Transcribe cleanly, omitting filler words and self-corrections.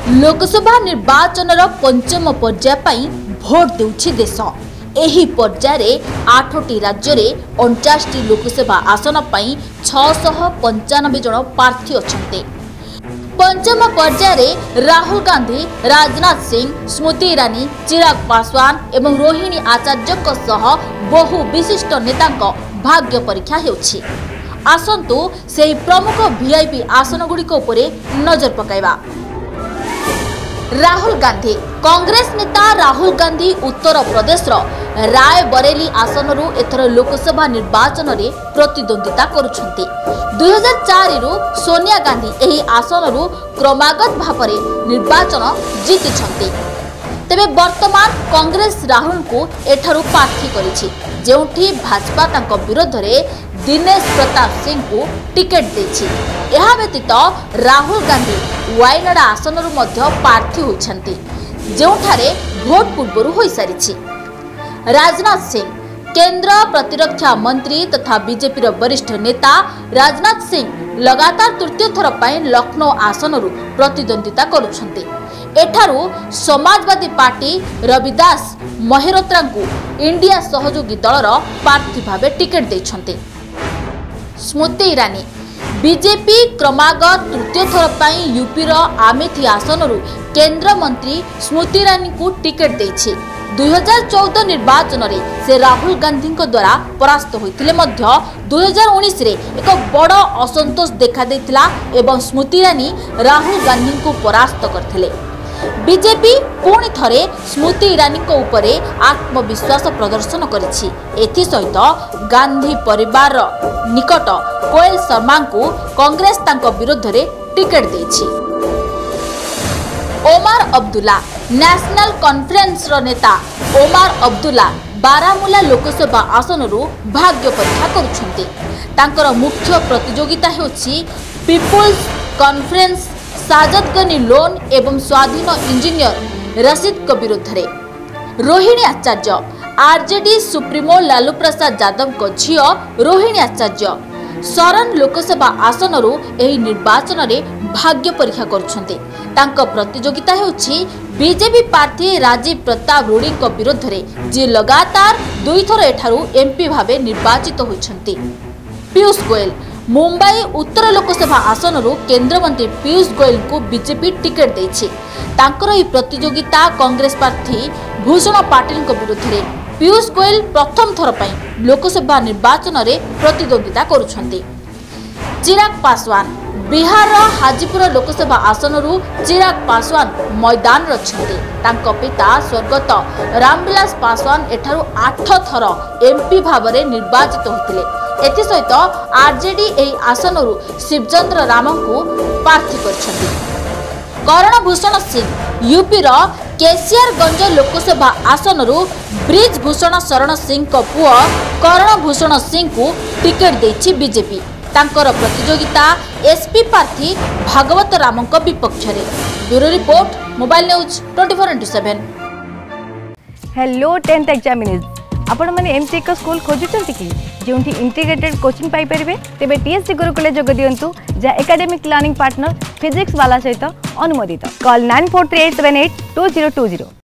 लोकसभा निर्वाचन पंचम पर्याय पई भोट देउछि देश। एही पर्याय 8टी राज्य में 49टी लोकसभा आसन पई 695 जन प्रार्थी अछन्ते। पंचम पर्याय राहुल गांधी, राजनाथ सिंह, स्मृति ईरानी, चिराग पासवान एवं रोहिणी आचार्य बहु विशिष्ट नेता भाग्य परीक्षा हेउछि। आसंतु से प्रमुख वीआईपी आसन गुड़िक नजर पकाइबा। राहुल गांधी कांग्रेस नेता राहुल गांधी उत्तर प्रदेश रायबरेली आसनरू एथर लोकसभा निर्वाचन रे प्रतिद्वंदिता करुछन्ति। 2004 रु सोनिया गांधी एही आसनरू क्रमागत भावरे निर्वाचन जीतिछन्ति। तेबे वर्तमान कांग्रेस राहुल को एठारू प्रार्थी करिछि, जेउठी भाजपा तांको विरोध रे दिनेश प्रताप सिंह को टिकेट देछि। यह व्यतीत राहुल गांधी वायनाड आसनरू मध्य प्रार्थी होइछन्ति, जेउठारे भोट पूर्वरु होई सारिछि। राजनाथ सिंह केंद्र प्रतिरक्षा मंत्री तथा बीजेपी वरिष्ठ नेता राजनाथ सिंह लगातार तृतीय थर पई लखनऊ आसनरू प्रतिद्वंदिता करुछन्ति। एठारू समाजवादी पार्टी रविदास महेरोत्रा को इंडिया सहयोगी दलर प्रार्थी भावे टिकेट देछन्ति। स्मृति ईरानी बीजेपी क्रमागत तृतीय थर पई यूपी आमेठी आसनरू केंद्र मंत्री स्मृति ईरानी को टिकेट देछि। 2014 निर्वाचन रे से राहुल गांधी द्वारा परास्त होइतिले मध्य 2019 रे एक बड़ असंतोष देखा देथिला एवं स्मृति ईरानी राहुल गांधी को परास्त करथिले। बीजेपी पुणी थरे स्मृति ईरानी को उपरे आत्मविश्वास प्रदर्शन करिछि। एथि सहित गांधी परिवार निकट कोयल शर्मा को कांग्रेस तांको विरोध रे टिकेट देछि। ओमार अब्दुल्ला नेशनल कॉन्फ्रेंस रो नेता ओमार अब्दुल्ला बारामुला लोकसभा आसनरू भाग्य परीक्षा करुछन्ति। तांकर मुख्य प्रतियोगिता हेउछि पीपुल्स कॉन्फ्रेंस साजद गनी लोन एवं स्वाधीन इंजीनियर रशीद को विरुद्ध रे। रोहिणी आचार्य आरजेडी सुप्रीमो लालू प्रसाद यादव को झियो रोहिणी आचार्य सरन लोकसभा आसनरू एही निर्वाचन रे भाग्य परीक्षा करुछन्ति। तांको प्रतियोगिता हेउछि बीजेपी प्रार्थी राजीव प्रताप रूडी को विरुद्ध रे, जे लगातार 2 थर एठारू एमपी भावे निर्वाचित होइछन्ति। पीयूष गोयल मुंबई उत्तर लोकसभा आसनरू केंद्र मंत्री पीयूष गोयल को बीजेपी टिकेट देछि। तांकर ई प्रतियोगिता कांग्रेस प्रार्थी भूषण पाटिल को विरुद्ध रे। पीयूष गोयल प्रथम थर पई लोकसभा निर्वाचन रे प्रतिद्वंदिता करुछन्ति। चिराग पासवान बिहार हाजीपुर लोकसभा आसनरू चिराग पासवान मैदान रछन्ति। तांको पिता स्वर्गत रामविलास पासवान एठारू 8 थर एमपी भावरे निर्वाचित होतिले। एथि सहित आरजेडी एही आसनरू शिवचंद्र राम को प्रार्थी करछन्ति। करणभूषण सिंह यूपी रो केसीआरगंज लोकसभा आसनरू ब्रिज भूषण शरण सिंह को पुओ करणभूषण सिंह को टिकेट देछि बीजेपी। तांकर प्रतियोगिता एसपी प्रार्थी भागवत राम को विपक्ष रे। Bureau report mobile news 24x7। Hello 10th examinees आपण माने एमती एक स्कूल खोजुचंती कि जोंठी इंटीग्रेटेड कोचिंग पाई परिबे तेबे टीएससी गुरुकुले जोग दियंतु जा एकेडमिक लर्निंग पार्टनर फिजिक्स वाला सहित अनुमोदित। कॉल 9438782020।